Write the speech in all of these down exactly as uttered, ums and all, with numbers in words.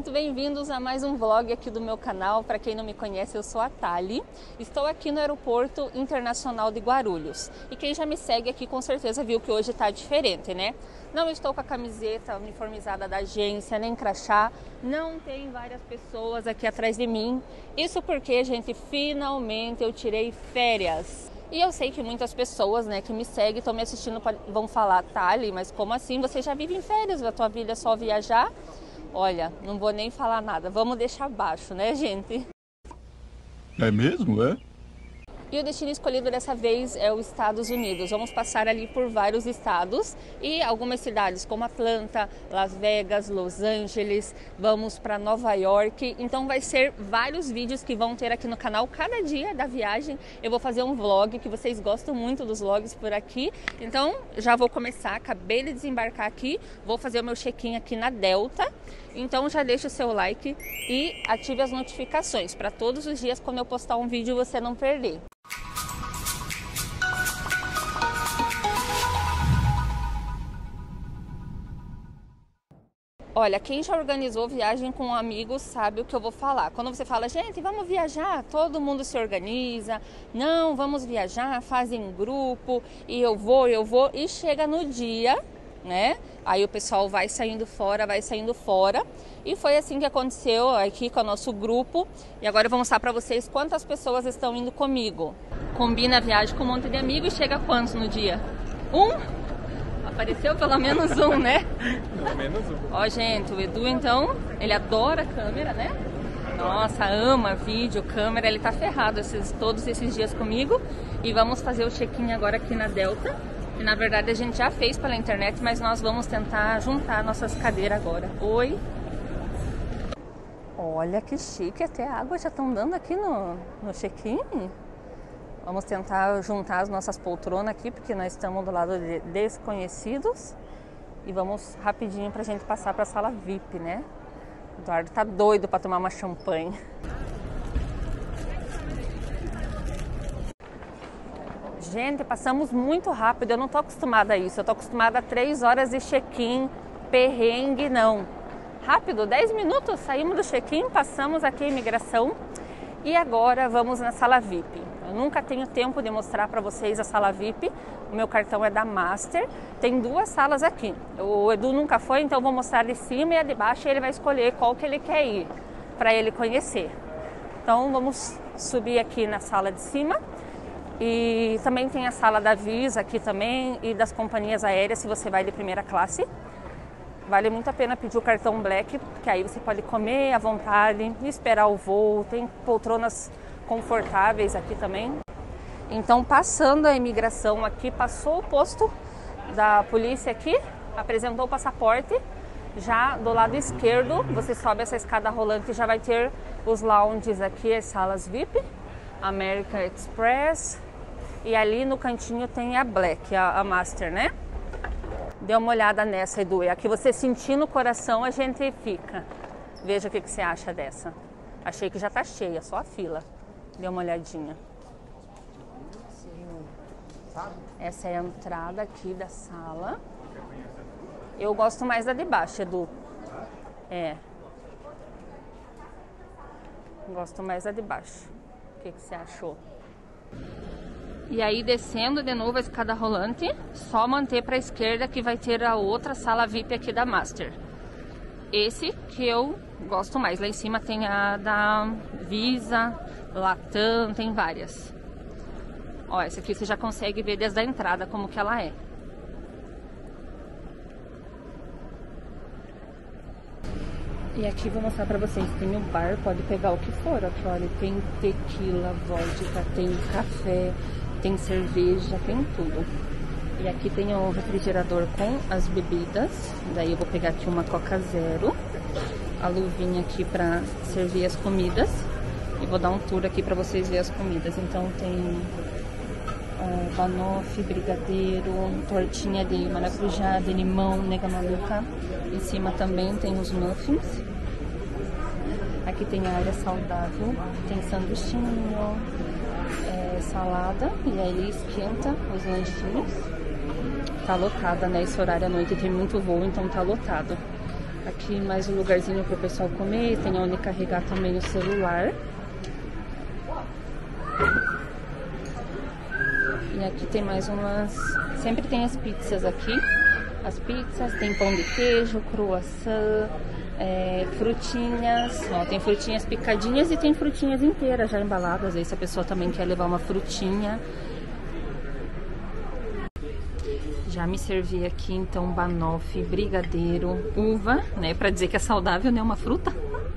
muito bem-vindos a mais um vlog aqui do meu canal. Para quem não me conhece, eu sou a Thali. Estou aqui no Aeroporto Internacional de Guarulhos. E quem já me segue aqui com certeza viu que hoje está diferente, né? Não estou com a camiseta uniformizada da agência, nem crachá. Não tem várias pessoas aqui atrás de mim. Isso porque, gente, finalmente eu tirei férias. E eu sei que muitas pessoas, né, que me seguem, estão me assistindo, vão falar: Thali, mas como assim? Você já vive em férias, a tua vida é só viajar? Olha, não vou nem falar nada, vamos deixar baixo, né, gente? É mesmo, é? E o destino escolhido dessa vez é os Estados Unidos. Vamos passar ali por vários estados e algumas cidades como Atlanta, Las Vegas, Los Angeles, vamos para Nova York. Então vai ser vários vídeos que vão ter aqui no canal. Cada dia da viagem eu vou fazer um vlog, que vocês gostam muito dos vlogs por aqui. Então já vou começar, acabei de desembarcar aqui, vou fazer o meu check-in aqui na Delta. Então já deixa o seu like e ative as notificações para todos os dias quando eu postar um vídeo você não perder. Olha, quem já organizou viagem com amigos sabe o que eu vou falar. Quando você fala, gente, vamos viajar, todo mundo se organiza. Não, vamos viajar, fazem grupo, e eu vou, eu vou, e chega no dia, né? Aí o pessoal vai saindo fora, vai saindo fora. E foi assim que aconteceu aqui com o nosso grupo. E agora eu vou mostrar pra vocês quantas pessoas estão indo comigo. Combina a viagem com um monte de amigos e chega quantos no dia? Um? Apareceu pelo menos um, né? Pelo menos um. Ó, gente, o Edu, então, ele adora câmera, né? Nossa, ama vídeo, câmera, ele tá ferrado esses, todos esses dias comigo. E vamos fazer o check-in agora aqui na Delta. Que na verdade a gente já fez pela internet, mas nós vamos tentar juntar nossas cadeiras agora. Oi! Olha que chique, até a água já estão dando aqui no, no check-in. Vamos tentar juntar as nossas poltronas aqui, porque nós estamos do lado de desconhecidos. E vamos rapidinho pra gente passar pra sala V I P, né? O Eduardo tá doido pra tomar uma champanhe. Gente, passamos muito rápido, eu não tô acostumada a isso. Eu tô acostumada a três horas de check-in, perrengue, não. Rápido, dez minutos, saímos do check-in, passamos aqui a imigração. E agora vamos na sala V I P. Eu nunca tenho tempo de mostrar para vocês a sala V I P. O meu cartão é da Master. Tem duas salas aqui. O Edu nunca foi, então eu vou mostrar de cima e a de baixo. E ele vai escolher qual que ele quer ir, para ele conhecer. Então vamos subir aqui na sala de cima. E também tem a sala da Visa aqui também e das companhias aéreas, se você vai de primeira classe. Vale muito a pena pedir o cartão Black, porque aí você pode comer à vontade e esperar o voo. Tem poltronas confortáveis aqui também. Então, passando a imigração aqui, passou o posto da polícia aqui, apresentou o passaporte. Já do lado esquerdo, você sobe essa escada rolante e já vai ter os lounges aqui, as salas V I P, American Express. E ali no cantinho tem a Black, a, a Master, né? Dê uma olhada nessa, Edu. Aqui você sentir no coração, a gente fica. Veja o que, que você acha dessa. Achei que já tá cheia, só a fila. Dê uma olhadinha. Essa é a entrada aqui da sala. Eu gosto mais da de baixo, Edu. É. Gosto mais da de baixo. O que, que você achou? E aí, descendo de novo a escada rolante, só manter para a esquerda que vai ter a outra sala V I P aqui da Master. Esse que eu gosto mais. Lá em cima tem a da Visa, Latam, tem várias. Ó, essa aqui você já consegue ver desde a entrada como que ela é. E aqui vou mostrar pra vocês, tem o bar, pode pegar o que for. Aqui, olha, tem tequila, vodka, tem café, tem cerveja, tem tudo. E aqui tem o refrigerador com as bebidas. Daí eu vou pegar aqui uma Coca Zero, a luvinha aqui pra servir as comidas. E vou dar um tour aqui pra vocês verem as comidas. Então tem uh, banoffee, brigadeiro, tortinha de maracujá, de limão, nega maluca. Em cima também tem os muffins. Aqui tem a área saudável, tem sanduichinho, é, salada, e aí esquenta os lanchinhos. Tá lotada, né? Esse horário à noite tem muito voo, então tá lotado. Aqui mais um lugarzinho para o pessoal comer. Tem onde carregar também o celular. E aqui tem mais umas... Sempre tem as pizzas aqui. As pizzas, tem pão de queijo, croissant, é, frutinhas. Ó, tem frutinhas picadinhas e tem frutinhas inteiras já embaladas. Às vezes se a pessoa também quer levar uma frutinha. Já me servi aqui então banoffee, brigadeiro, uva, né? Pra dizer que é saudável, né? Uma fruta.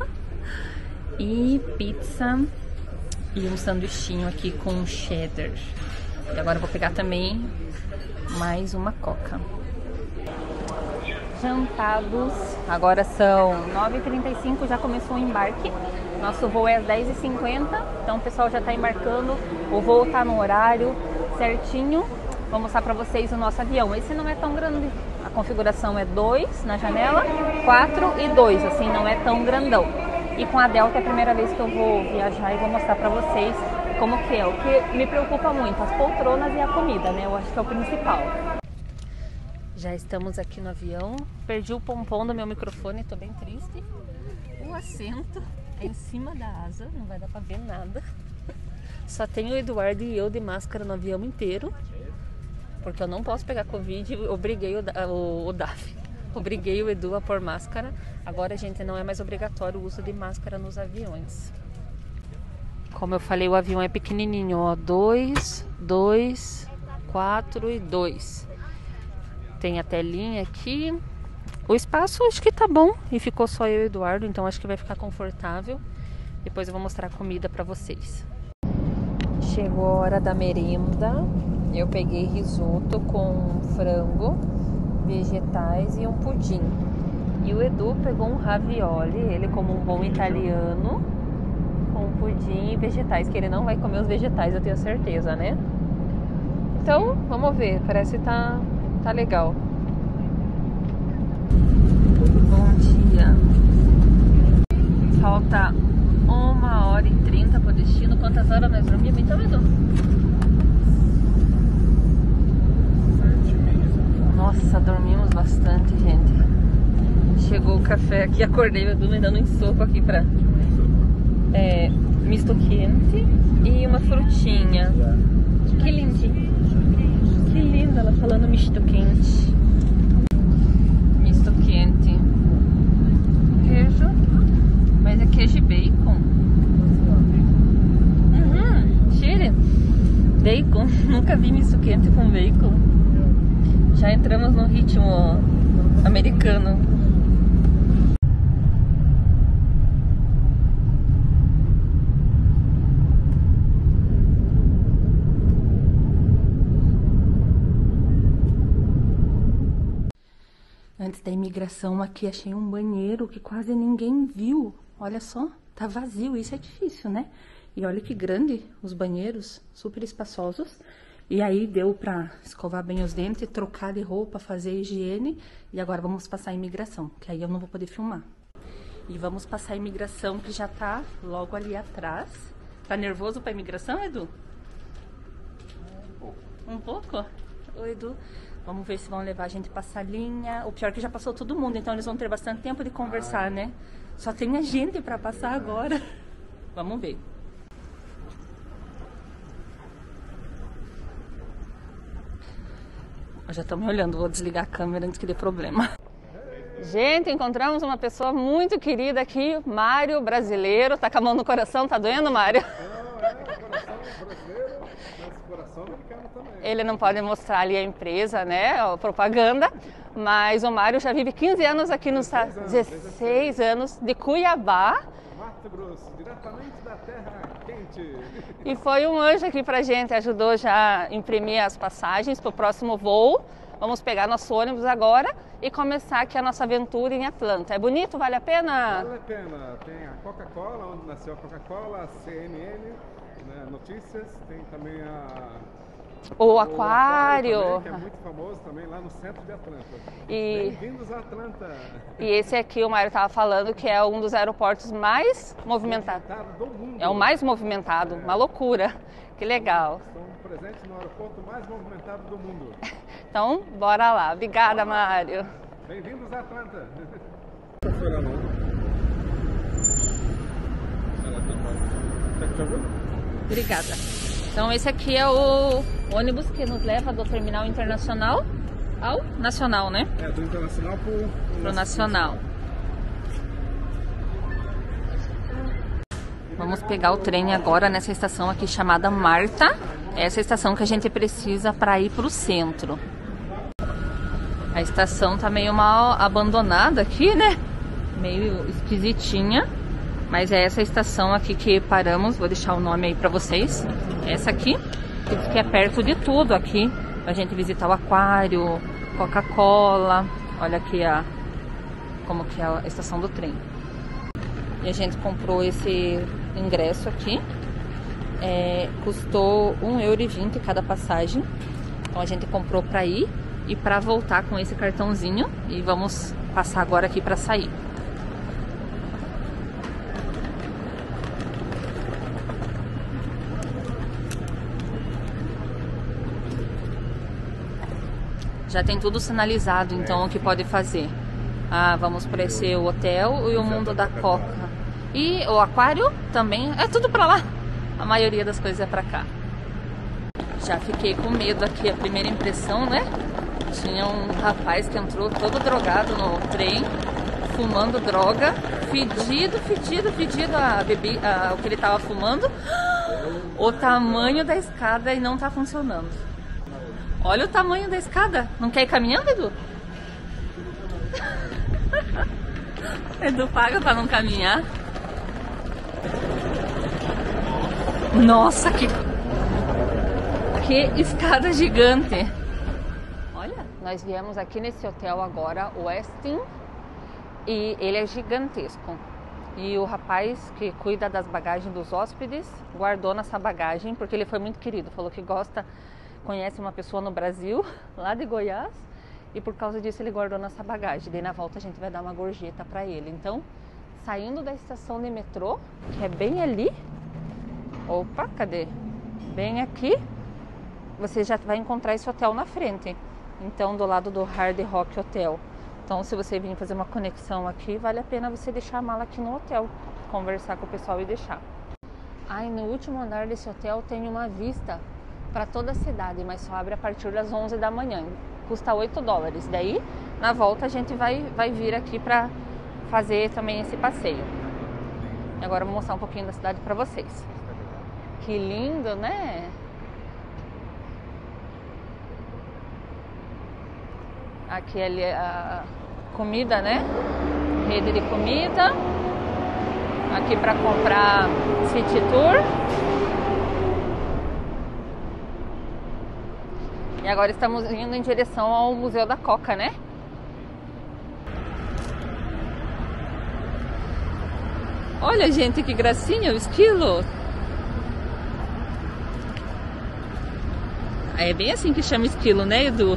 E pizza e um sanduichinho aqui com cheddar. E agora eu vou pegar também mais uma coca. Jantados, agora são nove e trinta e cinco, já começou o embarque. Nosso voo é às dez e cinquenta, então o pessoal já está embarcando. O voo está no horário certinho. Vou mostrar para vocês o nosso avião. Esse não é tão grande, a configuração é dois na janela, quatro e dois, assim, não é tão grandão. E com a Delta é a primeira vez que eu vou viajar e vou mostrar para vocês como que é. O que me preocupa muito, as poltronas e a comida, né? Eu acho que é o principal. Já estamos aqui no avião. Perdi o pompom do meu microfone, tô bem triste. O assento é em cima da asa, não vai dar pra ver nada. Só tem o Eduardo e eu de máscara no avião inteiro, porque eu não posso pegar Covid. Obriguei o, o, o Davi, obriguei o Edu a pôr máscara. Agora, gente, não é mais obrigatório o uso de máscara nos aviões. Como eu falei, o avião é pequenininho, ó, dois, dois, quatro e dois. Tem a telinha aqui. O espaço acho que tá bom e ficou só eu e o Eduardo, então acho que vai ficar confortável. Depois eu vou mostrar a comida pra vocês. Chegou a hora da merenda. Eu peguei risoto com frango, vegetais e um pudim. E o Edu pegou um ravioli, ele como um bom italiano, com pudim e vegetais, que ele não vai comer os vegetais, eu tenho certeza, né? Então, vamos ver, parece que tá, tá legal. Bom dia. Falta uma hora e trinta pro destino. Quantas horas nós dormimos então, Edu? Nossa, dormimos bastante, gente. Chegou o café aqui, acordei, o Edu me dando um soco aqui pra é, misto quente e uma frutinha. Que lindinho. Que linda ela falando misto quente. Misto quente. Queijo. Mas é queijo e bacon. Uhum, cheire. Bacon. Nunca vi misto quente com bacon. Já entramos no ritmo americano. Antes da imigração aqui achei um banheiro que quase ninguém viu. Olha só, tá vazio, isso é difícil, né? E olha que grande os banheiros, super espaçosos. E aí deu pra escovar bem os dentes, trocar de roupa, fazer higiene. E agora vamos passar a imigração, que aí eu não vou poder filmar. E vamos passar a imigração que já tá logo ali atrás. Tá nervoso pra imigração, Edu? Um pouco? Ô, Edu, vamos ver se vão levar a gente pra salinha. O pior é que já passou todo mundo, então eles vão ter bastante tempo de conversar, né? Só tem a gente pra passar agora. Vamos ver. Já estão me olhando, vou desligar a câmera antes que dê problema. Gente, encontramos uma pessoa muito querida aqui, Mário, brasileiro. Tá com a mão no coração, tá doendo, Mário? Não, é, coração brasileiro, mas coração americano também. Ele não pode mostrar ali a empresa, né, a propaganda, mas o Mário já vive quinze anos aqui nos Estados Unidos, dezesseis anos, de Cuiabá. Mato Grosso, diretamente da terra quente. E foi um anjo aqui pra gente, ajudou já a imprimir as passagens pro próximo voo. Vamos pegar nosso ônibus agora e começar aqui a nossa aventura em Atlanta. É bonito? Vale a pena? Vale a pena. Tem a Coca-Cola, onde nasceu a Coca-Cola, a C N N, né, notícias. Tem também a... O, o aquário, aquário. também, que é muito famoso também lá no centro de Atlanta. E... Bem-vindos a Atlanta. E esse aqui, o Mário estava falando que é um dos aeroportos mais movimentados. Do mundo. É o mais movimentado, uma loucura. Que legal. Estão presentes no aeroporto mais movimentado do mundo. Então, bora lá. Obrigada, Mário. Bem-vindos a Atlanta. esperar não. Ela tá fora. Quer que te ajude? Obrigada. Então esse aqui é o ônibus que nos leva do terminal internacional ao nacional, né? É, do internacional pro, Pro nacional. Vamos pegar o trem agora nessa estação aqui chamada Marta. Essa é a estação que a gente precisa para ir para o centro. A estação tá meio mal abandonada aqui, né? Meio esquisitinha. Mas é essa estação aqui que paramos. Vou deixar o nome aí para vocês. Essa aqui, que é perto de tudo aqui. A gente visitar o aquário, Coca-Cola. Olha aqui a, como que é a estação do trem. E a gente comprou esse ingresso aqui. É, custou um euro e vinte cada passagem. Então a gente comprou para ir e para voltar com esse cartãozinho. E vamos passar agora aqui para sair. Já tem tudo sinalizado, então o que pode fazer? Ah, vamos para esse hotel e o mundo da Coca. E o aquário também, é tudo para lá. A maioria das coisas é para cá. Já fiquei com medo aqui, a primeira impressão, né? Tinha um rapaz que entrou todo drogado no trem, fumando droga, fedido, fedido, fedido a bebi, a, o que ele tava fumando. O tamanho da escada e não tá funcionando. Olha o tamanho da escada. Não quer ir caminhando, Edu? Edu paga pra não caminhar. Nossa, que... Que escada gigante. Olha, nós viemos aqui nesse hotel agora, o Westin. E ele é gigantesco. E o rapaz que cuida das bagagens dos hóspedes guardou nessa bagagem, porque ele foi muito querido. Falou que gosta... Conhece uma pessoa no Brasil, lá de Goiás, e por causa disso ele guardou nossa bagagem. Daí na volta a gente vai dar uma gorjeta para ele. Então, saindo da estação de metrô, que é bem ali, opa, cadê? Bem aqui, você já vai encontrar esse hotel na frente. Então, do lado do Hard Rock Hotel. Então, se você vir fazer uma conexão aqui, vale a pena você deixar a mala aqui no hotel, conversar com o pessoal e deixar. Ah, e no último andar desse hotel tem uma vista para toda a cidade, mas só abre a partir das onze da manhã. Custa oito dólares. Daí, na volta, a gente vai, vai vir aqui para fazer também esse passeio. E agora eu vou mostrar um pouquinho da cidade para vocês. Que lindo, né? Aqui ali a comida, né? Rede de comida. Aqui para comprar City Tour. E agora estamos indo em direção ao Museu da Coca, né? Olha, gente, que gracinha o esquilo. É bem assim que chama esquilo, né, Edu?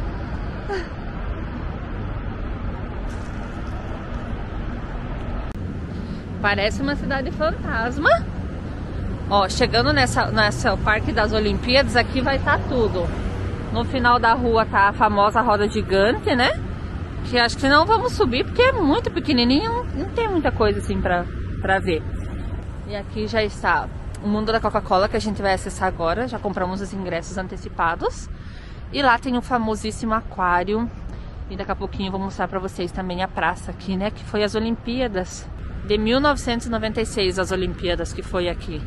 Parece uma cidade fantasma. Ó, chegando nessa, nessa Parque das Olimpíadas, aqui vai estar tudo. No final da rua tá a famosa roda gigante, né? Que acho que não vamos subir porque é muito pequenininho, não, não tem muita coisa assim pra, pra ver. E aqui já está o mundo da Coca-Cola que a gente vai acessar agora. Já compramos os ingressos antecipados. E lá tem o famosíssimo aquário. E daqui a pouquinho eu vou mostrar pra vocês também a praça aqui, né? Que foi as Olimpíadas de mil novecentos e noventa e seis, as Olimpíadas que foi aqui.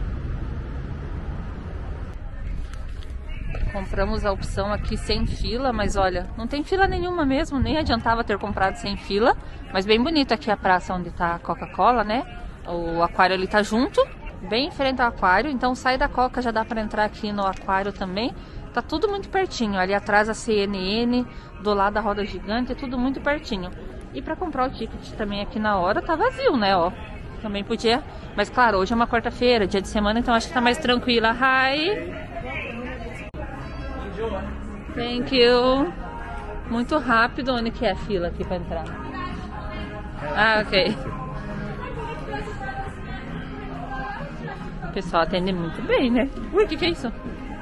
Compramos a opção aqui sem fila, mas olha, não tem fila nenhuma mesmo, nem adiantava ter comprado sem fila. Mas bem bonito aqui a praça onde tá a Coca-Cola, né? O aquário ali tá junto, bem em frente ao aquário. Então sai da Coca, já dá para entrar aqui no aquário também. Tá tudo muito pertinho, ali atrás a C N N, do lado da roda gigante, tudo muito pertinho. E para comprar o ticket também aqui na hora tá vazio, né, ó. Também podia, mas claro, hoje é uma quarta-feira, dia de semana, então acho que tá mais tranquila. Hi! Thank you. Muito rápido. Onde que é a fila aqui para entrar? Ah, ok. O pessoal atende muito bem, né? Ui, o que que é isso?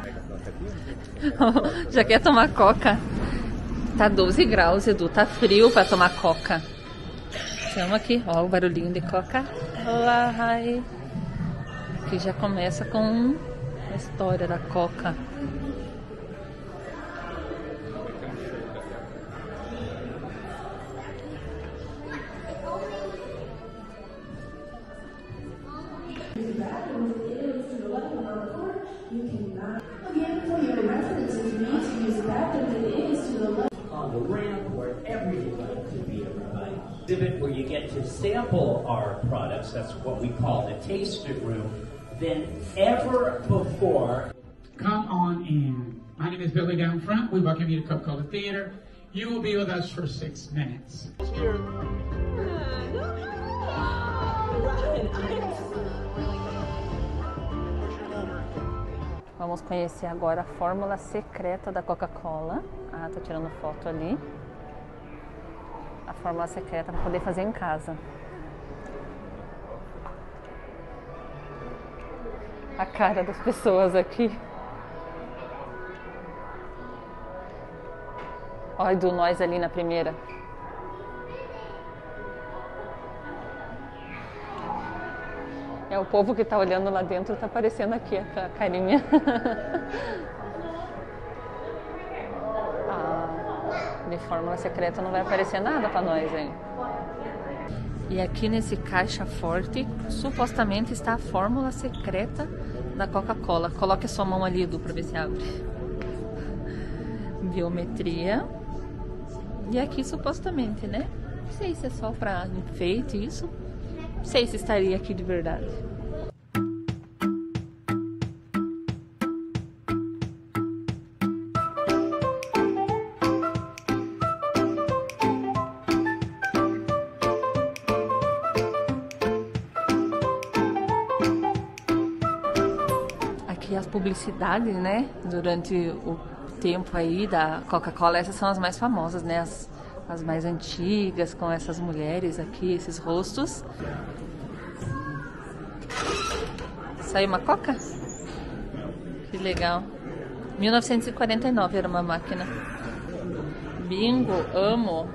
Já quer tomar coca? Tá doze graus, Edu. Tá frio para tomar coca. Estamos aqui, ó, o barulhinho de Coca-Cola. Que já começa com a história da Coca. On the ramp, wherever you like to be everybody. Exhibit where you get to sample our products, that's what we call the tasting room, than ever before. Come on in. My name is Billy down front. We welcome you to Coca-Cola Theater. You will be with us for six minutes. Vamos conhecer agora a fórmula secreta da Coca-Cola. Ah, tô tirando foto ali. A fórmula secreta para poder fazer em casa. A cara das pessoas aqui. Olha do nós ali na primeira. É, o povo que tá olhando lá dentro tá aparecendo aqui a carinha. Ah, de fórmula secreta não vai aparecer nada pra nós, hein? E aqui nesse caixa forte, supostamente está a fórmula secreta da Coca-Cola. Coloque a sua mão ali, Edu, pra ver se abre. Biometria. E aqui supostamente, né? Não sei se é só pra enfeite isso. Não sei se estaria aqui de verdade. Aqui as publicidades, né? Durante o tempo aí da Coca-Cola, essas são as mais famosas, né? As as mais antigas, com essas mulheres aqui, esses rostos. Saiu uma Coca? Que legal. mil novecentos e quarenta e nove era uma máquina. Bingo, amo.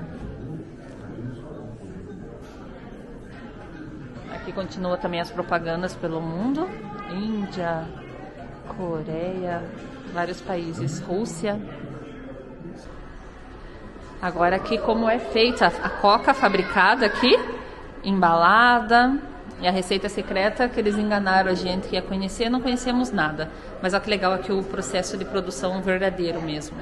Aqui continua também as propagandas pelo mundo. Índia, Coreia, vários países, Rússia. Agora aqui como é feita a Coca fabricada aqui, embalada, e a receita secreta que eles enganaram a gente que ia conhecer, não conhecemos nada. Mas olha que legal aqui o processo de produção verdadeiro mesmo.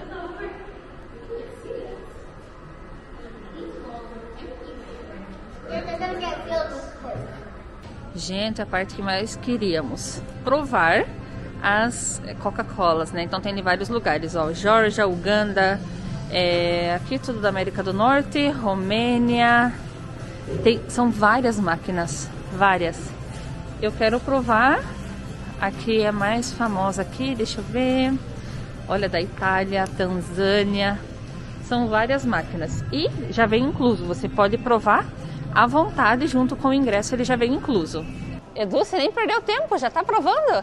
Gente, a parte que mais queríamos provar as Coca-Colas, né? Então tem em vários lugares, ó, Geórgia, Uganda. É, aqui tudo da América do Norte, Romênia, tem, são várias máquinas, várias. Eu quero provar, aqui é a mais famosa aqui, deixa eu ver, olha, da Itália, Tanzânia, são várias máquinas. E já vem incluso, você pode provar à vontade, junto com o ingresso ele já vem incluso. Edu, você nem perdeu tempo, já tá provando?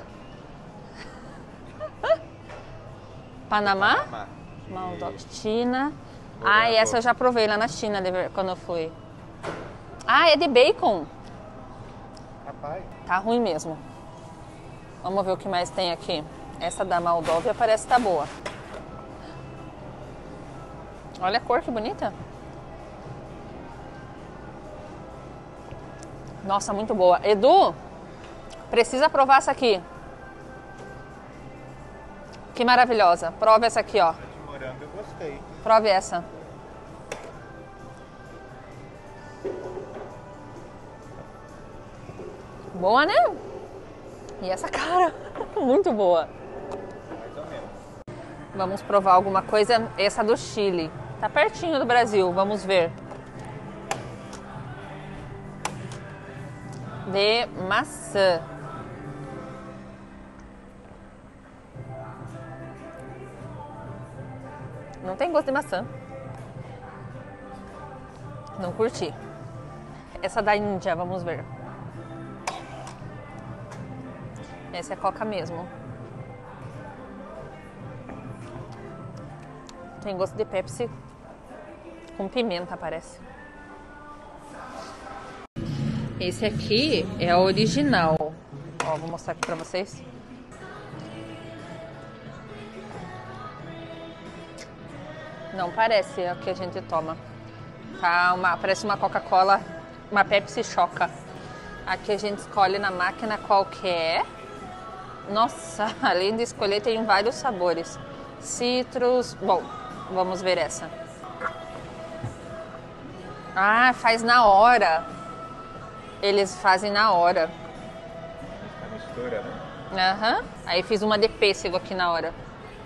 Panamá? Panamá. Moldova, China. Ah, e essa eu já provei lá na China quando eu fui. Ah, é de bacon. Rapaz. Tá ruim mesmo. Vamos ver o que mais tem aqui. Essa da Moldova parece que tá boa. Olha a cor que bonita. Nossa, muito boa. Edu, precisa provar essa aqui. Que maravilhosa. Prova essa aqui, ó. Eu gostei. Prove essa. Boa, né? E essa cara? Muito boa. Mais ou menos. Vamos provar alguma coisa. Essa do Chile. Tá pertinho do Brasil. Vamos ver. De maçã. Não tem gosto de maçã. Não curti. Essa da Índia, vamos ver. Essa é Coca mesmo. Tem gosto de Pepsi com pimenta, parece. Esse aqui é o original. Ó, vou mostrar aqui pra vocês. Não parece o que a gente toma. Tá, uma, parece uma Coca-Cola, uma Pepsi Choca. Aqui a gente escolhe na máquina qualquer. Nossa, além de escolher, tem vários sabores. Citrus. Bom, vamos ver essa. Ah, faz na hora. Eles fazem na hora. A mistura, né? Aham. Aí fiz uma de pêssego aqui na hora.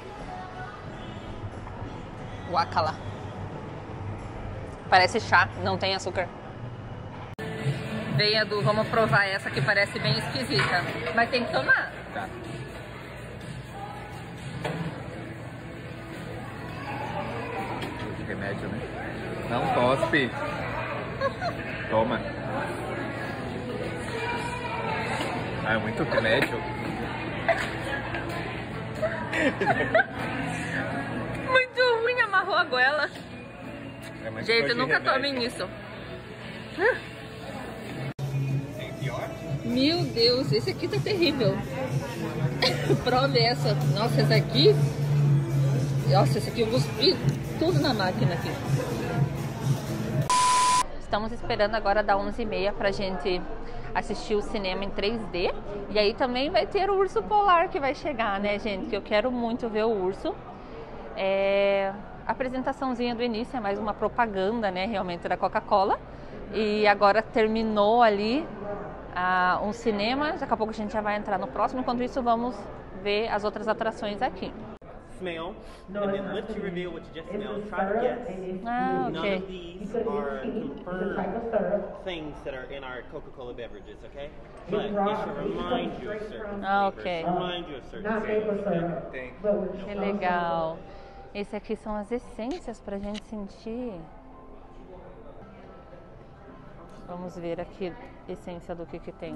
Guacala. Parece chá, não tem açúcar. Vem, Edu, vamos provar essa que parece bem esquisita. Mas tem que tomar. Tá. De remédio, né? Não tospe. Toma. Ah, é muito remédio. Muito ruim, amarrou a goela. É muito Gente, coisa de nunca remédio. tomem isso. Tem pior? Meu Deus, esse aqui tá terrível. Prove essa. Nossa, essa aqui... Nossa, esse aqui eu cuspi tudo na máquina aqui. Estamos esperando agora dar onze e meia pra gente assistir o cinema em três D. E aí também vai ter o urso polar que vai chegar, né, gente? Que eu quero muito ver o urso. É... A apresentaçãozinha do início é mais uma propaganda, né, realmente, da Coca-Cola. E agora terminou ali uh, um cinema. Daqui a pouco a gente já vai entrar no próximo. Enquanto isso, vamos ver as outras atrações aqui. Smell, and then once you reveal what you just smelled, try to guess. Ah, None ok. of these are confirmed things that are in our Coca-Cola beverages, okay? But it should remind you of certain Ah, flavors, ok. remind you of certain flavors, okay? Tem. Que legal. Esse aqui são as essências pra gente sentir. Vamos ver aqui a essência do que que tem.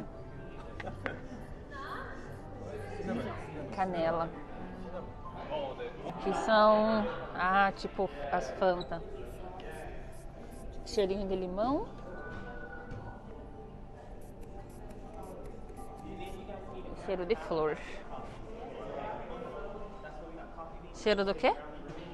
Canela. Aqui são, ah, tipo as Fanta. Cheirinho de limão. Cheiro de flor. Cheiro do quê?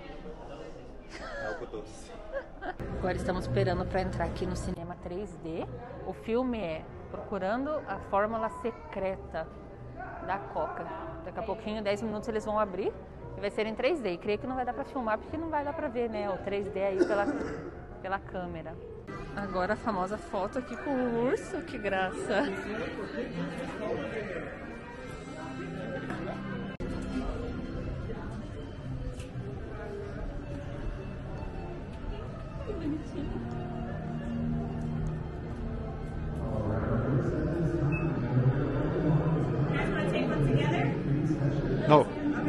Algo doce. Agora estamos esperando para entrar aqui no cinema três D. O filme é Procurando a Fórmula Secreta da Coca. Daqui a pouquinho, dez minutos, eles vão abrir e vai ser em três D. E creio que não vai dar para filmar porque não vai dar para ver, né, o três D aí pela, pela câmera. Agora a famosa foto aqui com o urso, que graça. Que bonitinho. No.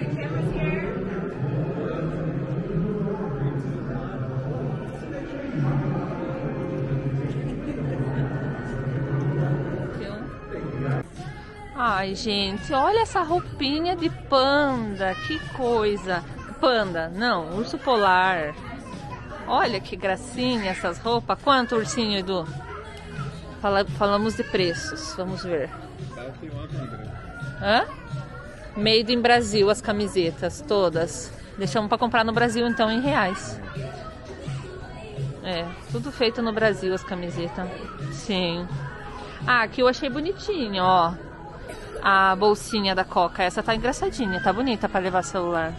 Ai, gente, olha essa roupinha de panda, que coisa. Panda, não, urso polar. Olha que gracinha essas roupas. Quanto, ursinho, Edu? Fala, falamos de preços, vamos ver. Hã? Made in Brasil, as camisetas, todas. Deixamos para comprar no Brasil, então, em reais. É, tudo feito no Brasil, as camisetas. Sim. Ah, aqui eu achei bonitinho, ó. A bolsinha da Coca. Essa tá engraçadinha, tá bonita para levar celular.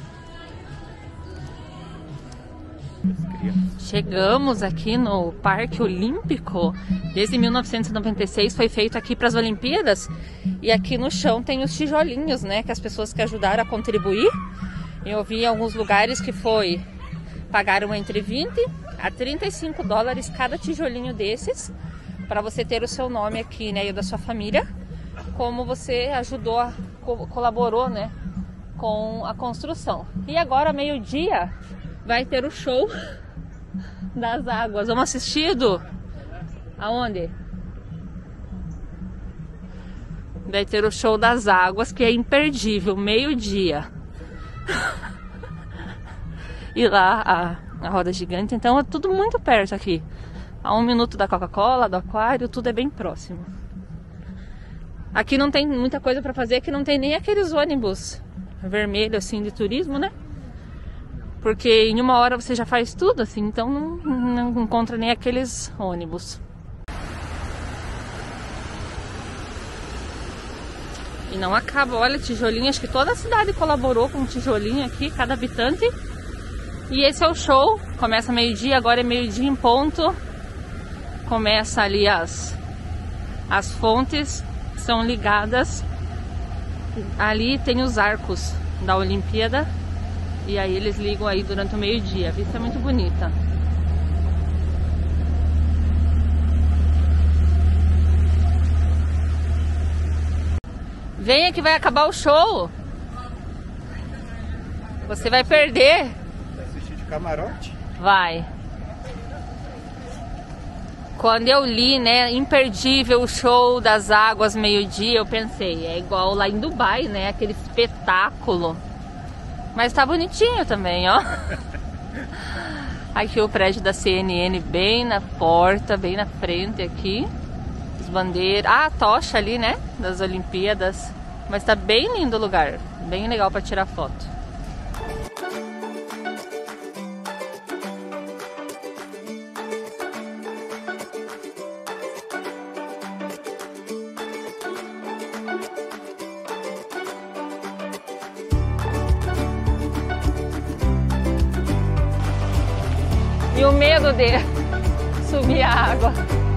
Chegamos aqui no Parque Olímpico. Desde mil novecentos e noventa e seis foi feito aqui para as Olimpíadas. E aqui no chão tem os tijolinhos, né? Que as pessoas que ajudaram a contribuir. Eu vi em alguns lugares que foi... Pagaram entre vinte a trinta e cinco dólares cada tijolinho desses. Para você ter o seu nome aqui, né? E o da sua família. Como você ajudou, a, co colaborou, né? Com a construção. E agora, meio-dia, vai ter o show das águas. Vamos assistir, Edu? Aonde? Vai ter o show das águas, que é imperdível, meio-dia. E lá a, a roda gigante, então é tudo muito perto aqui. A um minuto da Coca-Cola, do aquário, tudo é bem próximo. Aqui não tem muita coisa para fazer, que não tem nem aqueles ônibus vermelhos assim de turismo, né? Porque em uma hora você já faz tudo assim, então não, não encontra nem aqueles ônibus. E não acaba, olha, tijolinho, acho que toda a cidade colaborou com um tijolinho aqui, cada habitante. E esse é o show, começa meio-dia, agora é meio-dia em ponto. Começa ali as, as fontes, são ligadas. Ali tem os arcos da Olimpíada. E aí eles ligam aí durante o meio-dia, a vista é muito bonita. Venha que vai acabar o show. Você vai perder. Vai assistir de camarote? Vai. Quando eu li, né, imperdível o show das águas meio-dia, eu pensei, é igual lá em Dubai, né, aquele espetáculo. Mas tá bonitinho também, ó. Aqui o prédio da C N N bem na porta, bem na frente aqui. As bandeiras. Ah, a tocha ali, né? Das Olimpíadas. Mas tá bem lindo o lugar. Bem legal para tirar foto. E o medo de sumir a água.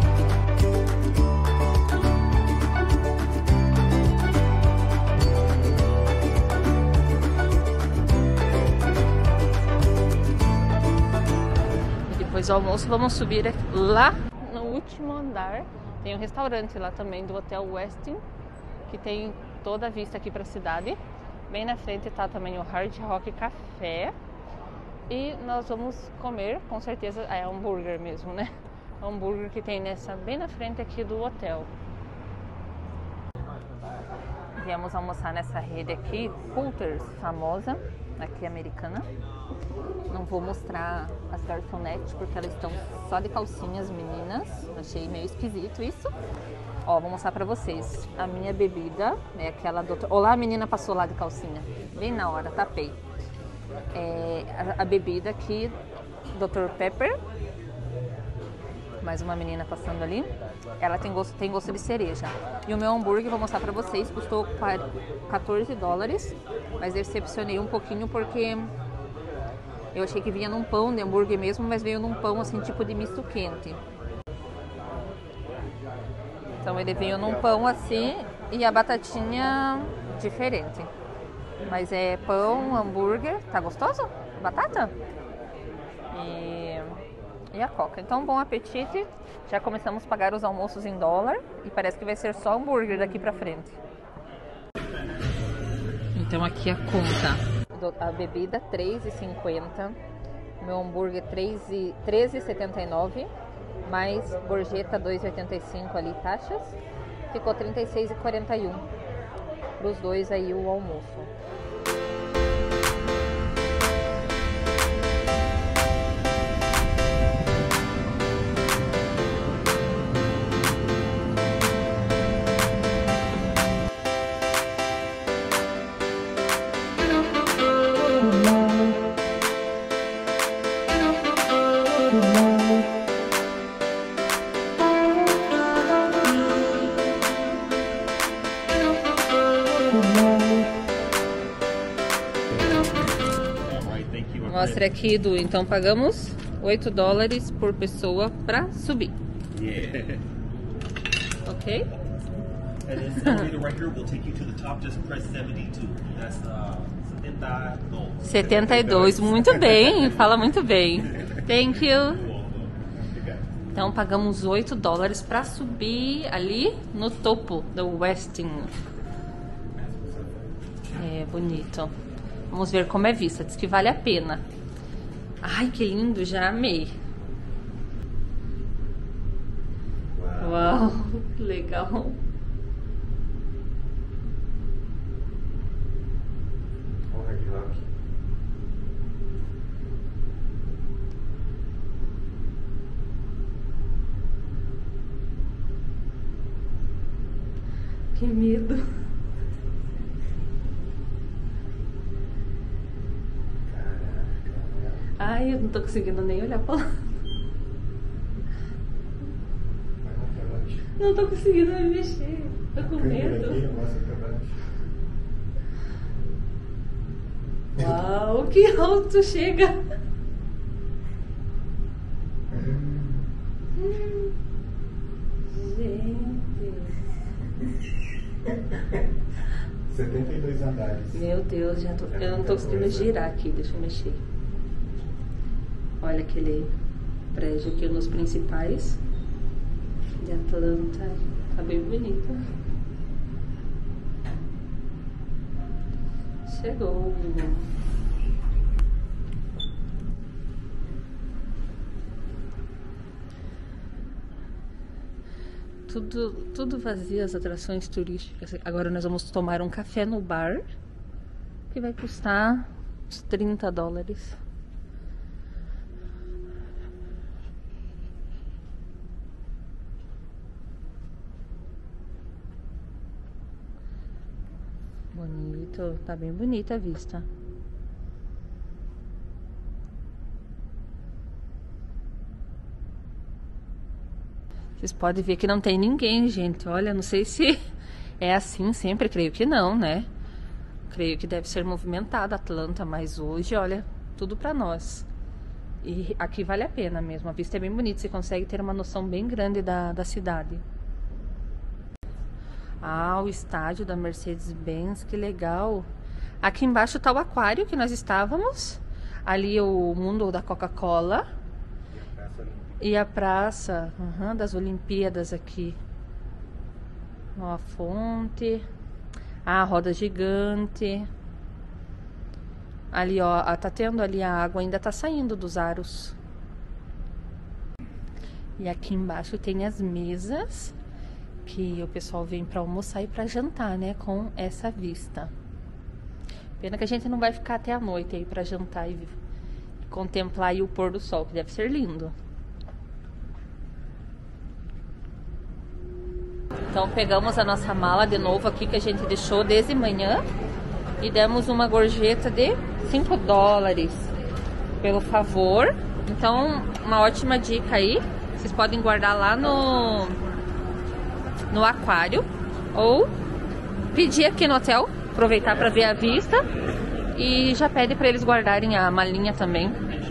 E depois do almoço vamos subir lá no último andar. Tem um restaurante lá também do Hotel Westin, que tem toda a vista aqui para a cidade. Bem na frente está também o Hard Rock Café. E nós vamos comer, com certeza, é hambúrguer mesmo, né? Hambúrguer que tem nessa, bem na frente aqui do hotel. Viemos almoçar nessa rede aqui, Culters, famosa, aqui americana. Não vou mostrar as garçonetes porque elas estão só de calcinhas, meninas. Achei meio esquisito isso. Ó, vou mostrar pra vocês. A minha bebida é aquela do... Olá, a menina passou lá de calcinha. Bem na hora, tapei. É, a, a bebida aqui, doutor Pepper. Mais uma menina passando ali. Ela tem gosto, tem gosto de cereja. E o meu hambúrguer, vou mostrar pra vocês, custou quatorze dólares. Mas decepcionei um pouquinho porque eu achei que vinha num pão de hambúrguer mesmo, mas veio num pão assim, tipo de misto quente. Então ele veio num pão assim e a batatinha diferente. Mas é pão, hambúrguer, tá gostoso? Batata? E, e a coca. Então, bom apetite. Já começamos a pagar os almoços em dólar e parece que vai ser só hambúrguer daqui pra frente. Então aqui a conta. A bebida três reais e cinquenta centavos. Meu hambúrguer treze reais e setenta e nove centavos. Mais gorjeta dois reais e oitenta e cinco centavos ali, taxas. Ficou trinta e seis reais e quarenta e um centavos. Para os dois aí o almoço. Mostra aqui, Du. Então pagamos oito dólares por pessoa pra subir. Yeah. Ok? And this elevator right here will take you to the top. Just press seventy-two. That's uh, setenta e dois. setenta e dois, muito bem, fala muito bem. Thank you. Então pagamos oito dólares pra subir ali no topo do Westin. É bonito. Vamos ver como é vista, diz que vale a pena. Ai, que lindo, já amei. Uau, que legal. Que medo. Ai, eu não tô conseguindo nem olhar pra lá. Não tô conseguindo me mexer. Tô com medo. Uau, que alto chega! Hum, gente. setenta e dois andares. Meu Deus, já tô, eu não tô conseguindo girar aqui, deixa eu mexer. Olha aquele prédio aqui, um dos principais de Atlanta. Tá bem bonito. Chegou. Tudo, tudo vazio, as atrações turísticas. Agora nós vamos tomar um café no bar, que vai custar uns trinta dólares. Bonito, tá bem bonita a vista. Vocês podem ver que não tem ninguém, gente. Olha, não sei se é assim sempre, creio que não, né? Creio que deve ser movimentada Atlanta, mas hoje, olha, tudo pra nós. E aqui vale a pena mesmo, a vista é bem bonita, você consegue ter uma noção bem grande da, da cidade. Ah, o estádio da Mercedes-Benz, que legal. Aqui embaixo tá o aquário que nós estávamos. Ali o mundo da Coca-Cola. E a praça uhum, das Olimpíadas aqui. Ó, a fonte. Ah, a roda gigante. Ali, ó, tá tendo ali a água, ainda tá saindo dos aros. E aqui embaixo tem as mesas que o pessoal vem para almoçar e para jantar, né, com essa vista. Pena que a gente não vai ficar até a noite aí para jantar e contemplar aí o pôr do sol, que deve ser lindo. Então pegamos a nossa mala de novo aqui que a gente deixou desde manhã e demos uma gorjeta de cinco dólares pelo favor. Então uma ótima dica aí, vocês podem guardar lá no no aquário ou pedir aqui no hotel, aproveitar para ver a vista e já pede para eles guardarem a malinha também.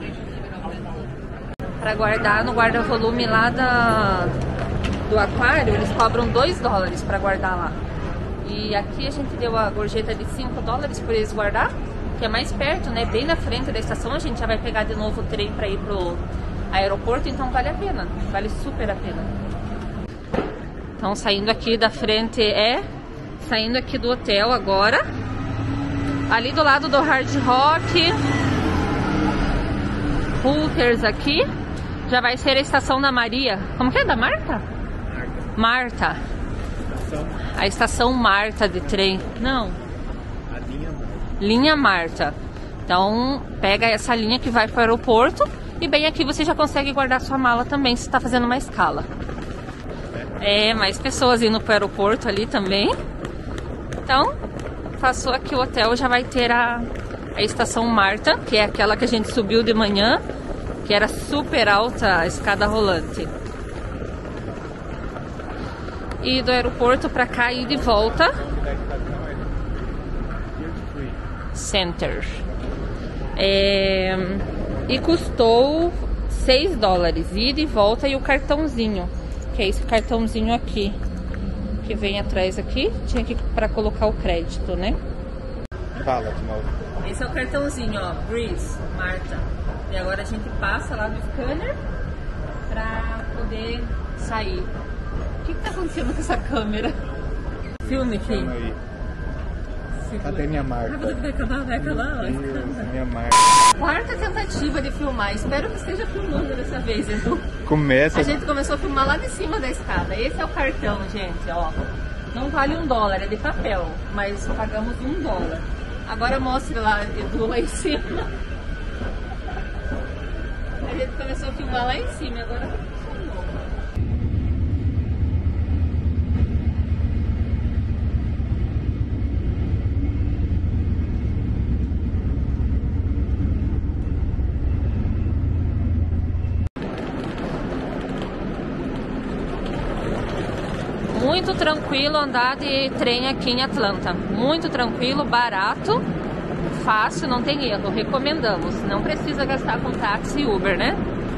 Para guardar no guarda-volume lá da, do aquário, eles cobram dois dólares para guardar lá. E aqui a gente deu a gorjeta de cinco dólares para eles guardar, que é mais perto, né? Bem na frente da estação. A gente já vai pegar de novo o trem para ir pro aeroporto, então vale a pena, vale super a pena. Então saindo aqui da frente é saindo aqui do hotel agora, ali do lado do Hard Rock, Hooters aqui, já vai ser a estação da Maria. Como que é? Da Marta? Marta. A estação Marta de trem. Não. A linha Marta. Linha Marta. Então pega essa linha que vai para o aeroporto e bem aqui você já consegue guardar sua mala também se está fazendo uma escala. É, mais pessoas indo para o aeroporto ali também. Então, passou aqui o hotel, já vai ter a, a estação Marta, que é aquela que a gente subiu de manhã, que era super alta a escada rolante. E do aeroporto para cá e de volta, Center. É, e custou seis dólares, ida e volta e o cartãozinho. Que é esse cartãozinho aqui, que vem atrás aqui, tinha que para colocar o crédito, né? Fala de novo. Esse é o cartãozinho, ó, Breeze, Marta. E agora a gente passa lá no scanner pra poder sair. O que que tá acontecendo com essa câmera? Filme, filho. Aí. Cadê minha marca? Vai acabar, vai acabar. Vai Deus, minha marca. Quarta tentativa de filmar. Espero que esteja filmando dessa vez, Edu. Começa. A gente começou a filmar lá de cima da escada. Esse é o cartão, gente, ó. Não vale um dólar, é de papel, mas pagamos um dólar. Agora mostre lá, Edu, lá em cima. A gente começou a filmar lá em cima, agora... Muito tranquilo andar de trem aqui em Atlanta. Muito tranquilo, barato, fácil, não tem erro. Recomendamos. Não precisa gastar com táxi e Uber, né?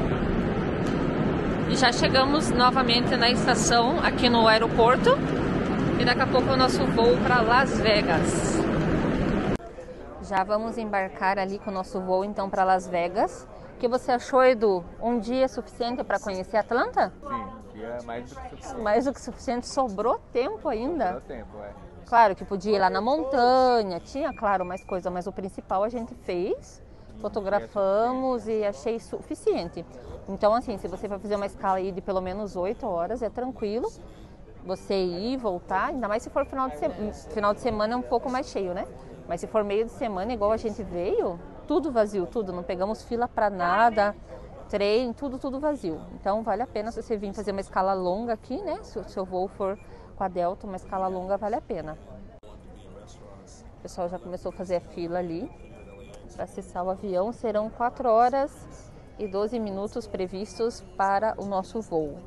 E já chegamos novamente na estação, aqui no aeroporto. E daqui a pouco é o nosso voo para Las Vegas. Já vamos embarcar ali com o nosso voo então para Las Vegas. O que você achou, Edu? Um dia é suficiente para conhecer Atlanta? Sim, dia mais do que suficiente. Mais do que suficiente. Sobrou tempo ainda? Sobrou tempo, é. Claro que podia ir lá na montanha, tinha, claro, mais coisa, mas o principal a gente fez, fotografamos e achei suficiente. Então, assim, se você vai fazer uma escala aí de pelo menos oito horas, é tranquilo você ir e voltar, ainda mais se for final de, se... final de semana é um pouco mais cheio, né? Mas se for meio de semana, igual a gente veio, tudo vazio, tudo, não pegamos fila pra nada, trem, tudo, tudo vazio. Então vale a pena se você vir fazer uma escala longa aqui, né? Se o seu voo for com a Delta, uma escala longa vale a pena. O pessoal já começou a fazer a fila ali para acessar o avião. Serão quatro horas e doze minutos previstos para o nosso voo.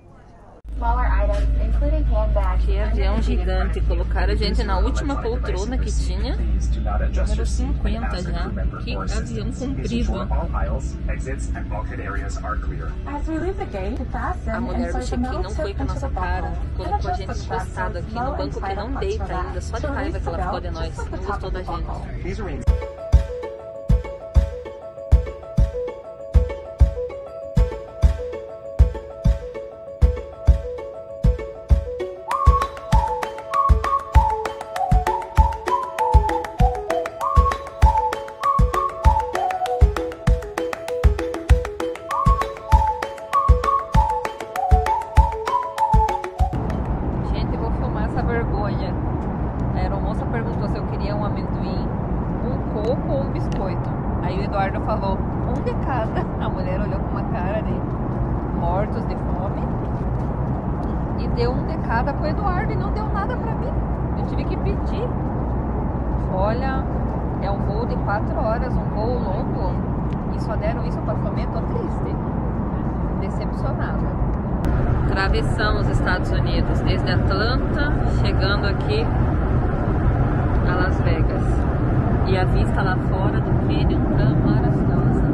Que avião gigante, colocaram a gente na última poltrona que tinha, número cinquenta já, que avião comprido. A mulher do check-in não foi com a nossa cara, colocou a gente encostado aqui no banco que não deita ainda, só de raiva que ela ficou de nós, não gostou da gente. Falou um de cada. A mulher olhou com uma cara de mortos de fome e deu um de cada pro Eduardo e não deu nada pra mim. Eu tive que pedir. Olha, é um voo de quatro horas, um voo longo, e só deram isso pra comer. Tô triste, decepcionada. Atravessamos os Estados Unidos desde Atlanta, chegando aqui a Las Vegas. E a vista lá fora do Canyon tá maravilhosa.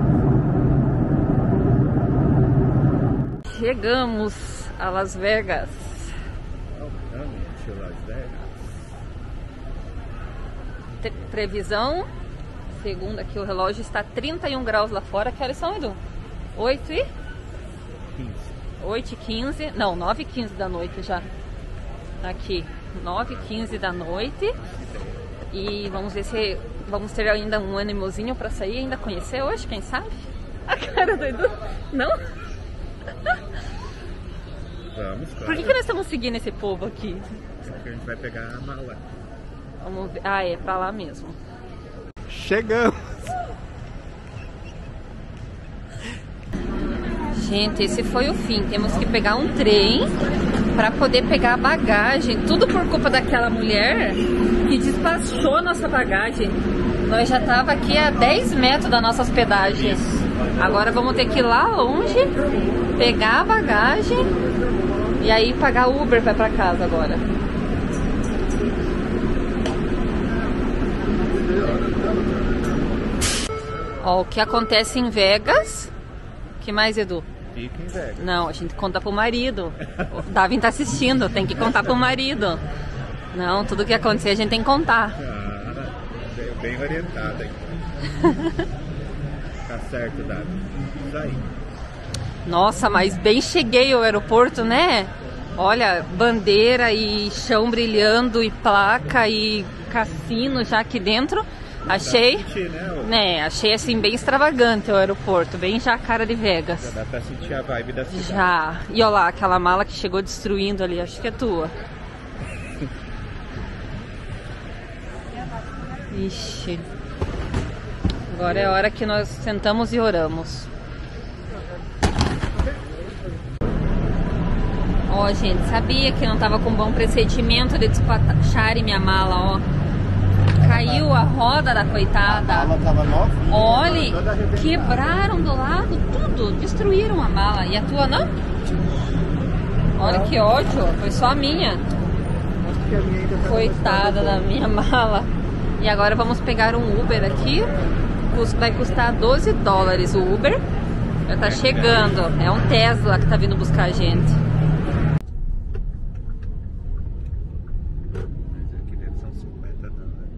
Chegamos a Las Vegas. Previsão, segundo aqui o relógio, está trinta e um graus lá fora. Que horas são, Edu? oito e? oito e quinze. Não, nove e quinze da noite já. Aqui, nove e quinze da noite. E vamos ver se vamos ter ainda um animozinho pra sair, ainda conhecer hoje, quem sabe? A cara do Edu. Não? Vamos, claro. Por que, que nós estamos seguindo esse povo aqui? Porque a gente vai pegar a mala. Vamos ver. Ah, é pra lá mesmo. Chegamos! Gente, esse foi o fim. Temos que pegar um trem para poder pegar a bagagem. Tudo por culpa daquela mulher que despachou a nossa bagagem. Nós já tava aqui a dez metros da nossa hospedagem. Agora vamos ter que ir lá longe, pegar a bagagem e aí pagar o Uber para ir para casa agora. Ó, o que acontece em Vegas. Que mais, Edu? Fica em Vegas. Não, a gente conta pro marido. O Davin tá assistindo, tem que contar pro marido. Não, tudo que acontecer a gente tem que contar. Ah, bem orientada, hein? Tá certo, Davi. Isso aí. Nossa, mas bem cheguei ao aeroporto, né? Olha, bandeira e chão brilhando e placa e cassino já aqui dentro. Achei, sentir, né, né, achei assim bem extravagante o aeroporto, bem já a cara de Vegas. Já dá pra sentir a vibe da cidade. Já. E olha lá, aquela mala que chegou destruindo ali, acho que é tua. Ixi. Agora é a hora que nós sentamos e oramos. Ó, gente, sabia que não tava com bom procedimento de despacharem minha mala, ó. Caiu a roda da coitada. A mala tava novinha. Olha, quebraram do lado tudo, destruíram a mala. E a tua não? Olha que ódio, foi só a minha. Acho que a minha ainda tá Coitada da minha mala. E agora vamos pegar um Uber aqui. Vai custar doze dólares o Uber. Já tá chegando. É um Tesla que tá vindo buscar a gente. Aqui deve ser uns cinquenta dólares.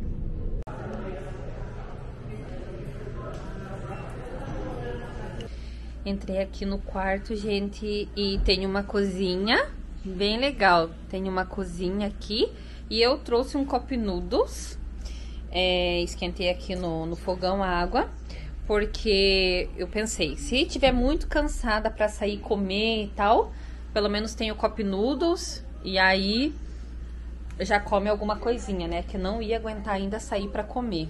Entrei aqui no quarto, gente, e tem uma cozinha bem legal. Tem uma cozinha aqui e eu trouxe um cup noodles. É, esquentei aqui no, no fogão a água, porque eu pensei, se tiver muito cansada pra sair comer e tal, pelo menos tem o cup noodles e aí já come alguma coisinha, né? Que não ia aguentar ainda sair pra comer.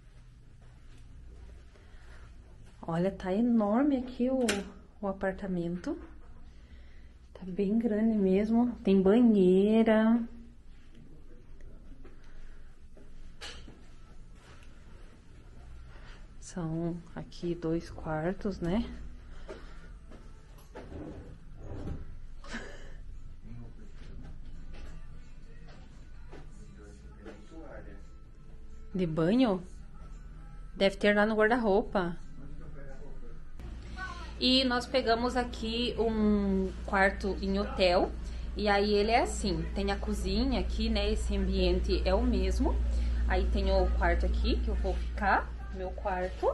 Olha, tá enorme aqui o, o apartamento. Tá bem grande mesmo. Tem banheira. São aqui dois quartos, né? De banho? Deve ter lá no guarda-roupa. E nós pegamos aqui um quarto em hotel. E aí ele é assim, tem a cozinha aqui, né? Esse ambiente é o mesmo. Aí tem o quarto aqui, que eu vou ficar, meu quarto.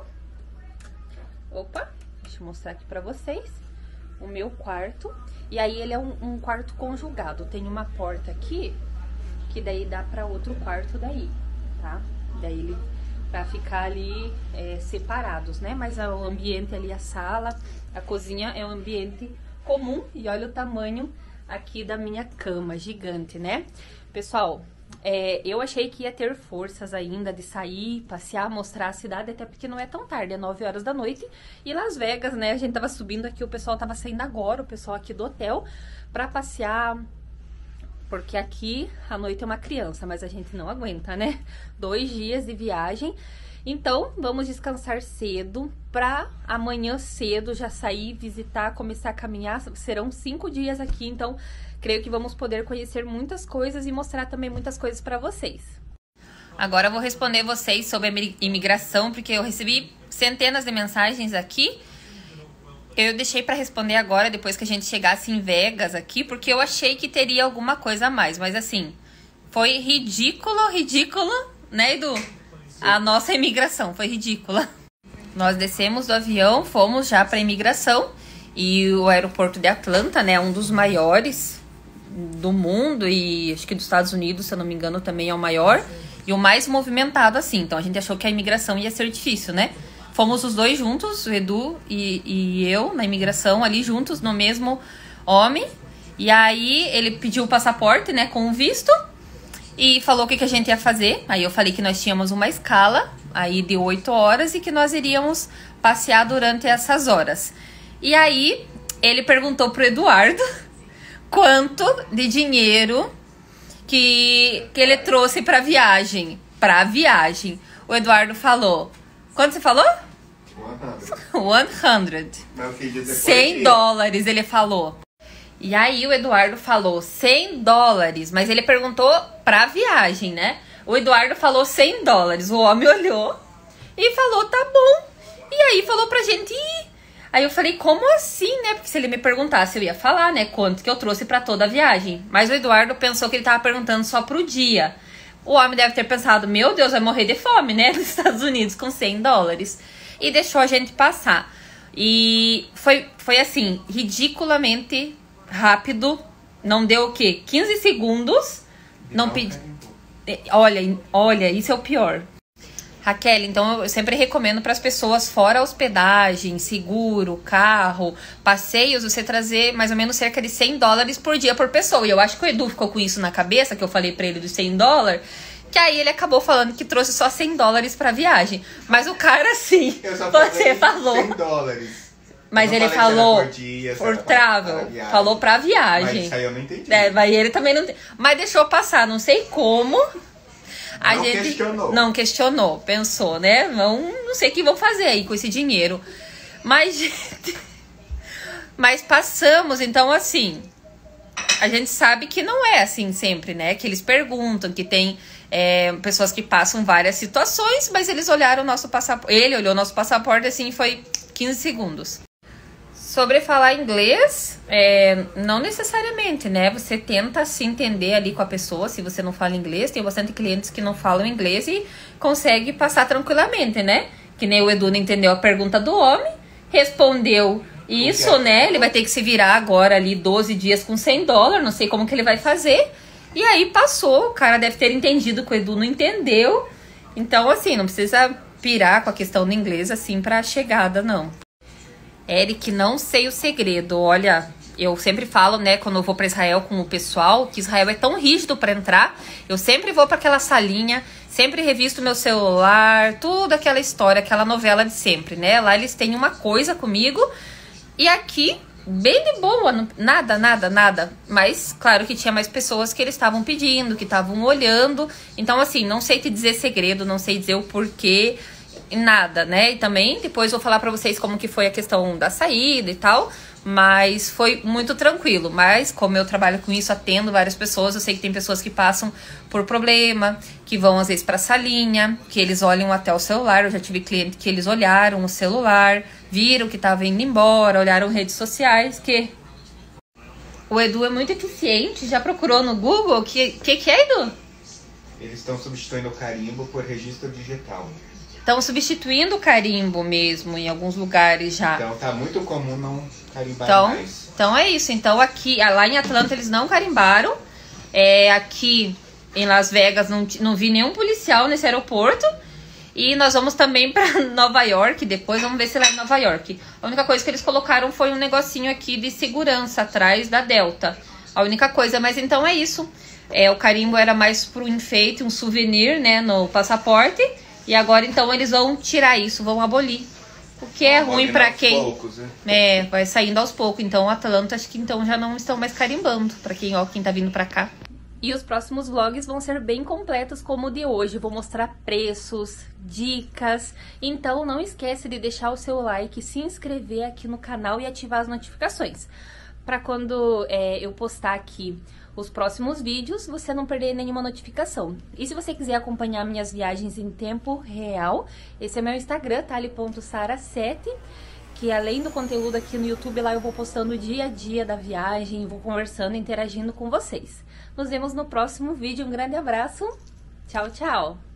Opa, deixa eu mostrar aqui pra vocês. O meu quarto. E aí ele é um, um quarto conjugado. Tem uma porta aqui, que daí dá pra outro quarto daí, tá? Daí ele... pra ficar ali é, separados, né? Mas o ambiente ali, a sala, a cozinha é um ambiente comum. E olha o tamanho aqui da minha cama, gigante, né? Pessoal, é, eu achei que ia ter forças ainda de sair, passear, mostrar a cidade, até porque não é tão tarde, é nove horas da noite. E Las Vegas, né? A gente tava subindo aqui, o pessoal tava saindo agora, o pessoal aqui do hotel, pra passear... Porque aqui, à noite é uma criança, mas a gente não aguenta, né? Dois dias de viagem. Então, vamos descansar cedo pra amanhã cedo já sair, visitar, começar a caminhar. Serão cinco dias aqui, então creio que vamos poder conhecer muitas coisas e mostrar também muitas coisas pra vocês. Agora eu vou responder vocês sobre a imigração, porque eu recebi centenas de mensagens aqui. Eu deixei pra responder agora, depois que a gente chegasse em Vegas aqui, porque eu achei que teria alguma coisa a mais. Mas assim, foi ridículo, ridículo, né, Edu? A nossa imigração foi ridícula. Nós descemos do avião, fomos já pra imigração. E o aeroporto de Atlanta, né, é um dos maiores do mundo. E acho que dos Estados Unidos, se eu não me engano, também é o maior. E o mais movimentado, assim. Então a gente achou que a imigração ia ser difícil, né? Fomos os dois juntos, o Edu e, e eu, na imigração, ali juntos, no mesmo homem. E aí, ele pediu o passaporte, né, com o visto. E falou o que, que a gente ia fazer. Aí eu falei que nós tínhamos uma escala, aí de oito horas, e que nós iríamos passear durante essas horas. E aí, ele perguntou pro Eduardo quanto de dinheiro que, que ele trouxe pra viagem. Pra viagem. O Eduardo falou... Quanto você falou? cem. cem dólares, ele falou. E aí o Eduardo falou cem dólares, mas ele perguntou pra viagem, né? O Eduardo falou cem dólares, o homem olhou e falou, tá bom. E aí falou pra gente ir. Aí eu falei, como assim, né? Porque se ele me perguntasse, eu ia falar, né? Quanto que eu trouxe pra toda a viagem. Mas o Eduardo pensou que ele tava perguntando só pro dia. O homem deve ter pensado, meu Deus, vai morrer de fome, né? Nos Estados Unidos com cem dólares. E deixou a gente passar. E foi, foi assim, ridiculamente rápido. Não deu o quê? quinze segundos. Não pedi... Olha, olha, isso é o pior. Raquel, então eu sempre recomendo para as pessoas, fora hospedagem, seguro, carro, passeios, você trazer mais ou menos cerca de cem dólares por dia por pessoa. E eu acho que o Edu ficou com isso na cabeça, que eu falei para ele dos cem dólares, que aí ele acabou falando que trouxe só cem dólares para viagem. Mas o cara, sim, você falou. cem dólares. Mas ele falou por, dia, por travel, para falou pra viagem. Mas aí eu não entendi. É, mas ele também não... Mas deixou passar, não sei como... A não gente questionou. Não questionou, pensou, né? Vão, não sei o que vão fazer aí com esse dinheiro. Mas, gente, mas passamos, então assim, a gente sabe que não é assim sempre, né? Que eles perguntam, que tem é, pessoas que passam várias situações, mas eles olharam o nosso passaporte. Ele olhou o nosso passaporte assim, foi quinze segundos. Sobre falar inglês, é, não necessariamente, né? Você tenta se entender ali com a pessoa, se você não fala inglês. Tem bastante clientes que não falam inglês e consegue passar tranquilamente, né? Que nem o Edu não entendeu a pergunta do homem, respondeu isso, né? Ele vai ter que se virar agora ali doze dias com cem dólares, não sei como que ele vai fazer. E aí passou, o cara deve ter entendido que o Edu não entendeu. Então, assim, não precisa pirar com a questão do inglês, assim, pra chegada, não. Eric, não sei o segredo. Olha, eu sempre falo, né, quando eu vou para Israel com o pessoal, que Israel é tão rígido para entrar. Eu sempre vou para aquela salinha, sempre revisto meu celular, tudo aquela história, aquela novela de sempre, né? Lá eles têm uma coisa comigo e aqui, bem de boa, nada, nada, nada. Mas, claro que tinha mais pessoas que eles estavam pedindo, que estavam olhando. Então, assim, não sei te dizer segredo, não sei dizer o porquê. Nada, né? E também depois vou falar pra vocês como que foi a questão da saída e tal, mas foi muito tranquilo. Mas como eu trabalho com isso, atendo várias pessoas, eu sei que tem pessoas que passam por problema, que vão às vezes pra salinha, que eles olham até o celular. Eu já tive cliente que eles olharam o celular, viram que tava indo embora, olharam redes sociais, que... O Edu é muito eficiente, já procurou no Google, que que, que é, Edu? Eles estão substituindo o carimbo por registro digital. Estão substituindo o carimbo mesmo em alguns lugares já. Então tá muito comum não carimbar então, mais. Então é isso. Então aqui, lá em Atlanta eles não carimbaram. É, aqui em Las Vegas não, não vi nenhum policial nesse aeroporto. E nós vamos também para Nova York depois. Vamos ver se lá em Nova York. A única coisa que eles colocaram foi um negocinho aqui de segurança atrás da Delta. A única coisa, mas então é isso. É, o carimbo era mais pro enfeite, um souvenir, né, no passaporte. E agora, então, eles vão tirar isso, vão abolir. O que é ruim pra quem... Poucos, né? É, vai saindo aos poucos. Então, Atlanta, acho que então já não estão mais carimbando. Pra quem, ó, quem tá vindo pra cá. E os próximos vlogs vão ser bem completos como o de hoje. Vou mostrar preços, dicas. Então, não esquece de deixar o seu like, se inscrever aqui no canal e ativar as notificações. Pra quando é, eu postar aqui os próximos vídeos, você não perder nenhuma notificação. E se você quiser acompanhar minhas viagens em tempo real, esse é meu Instagram, tali ponto sara sete, que além do conteúdo aqui no YouTube, lá eu vou postando o dia a dia da viagem, vou conversando, interagindo com vocês. Nos vemos no próximo vídeo, um grande abraço, tchau, tchau!